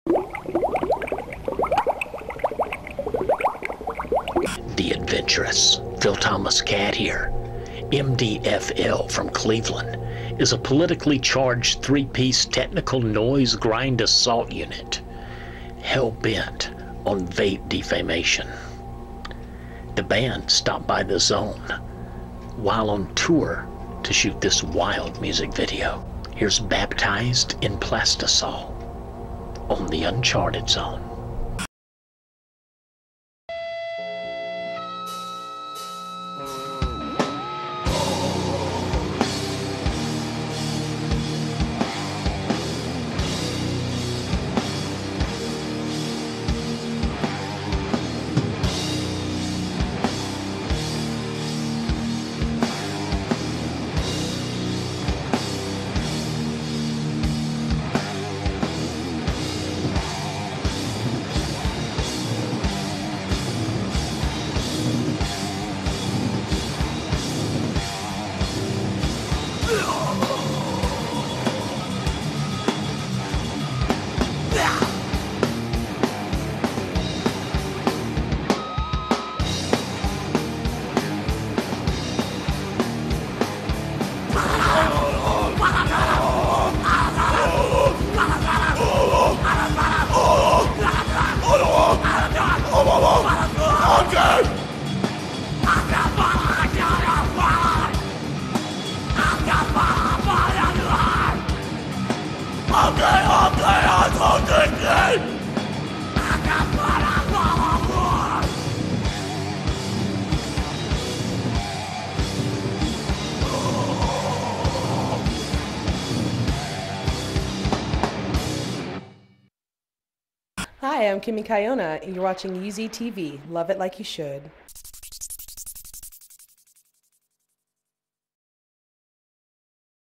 The adventurous Phil Thomas Cat here. MDFL from Cleveland is a politically charged three-piece technical noise grind assault unit, hell-bent on vape defamation. The band stopped by the zone while on tour to shoot this wild music video. Here's Baptised in Plastisol on the Uncharted zone. Hi, I'm Kimmy Kiona, and you're watching UZ TV. Love it like you should.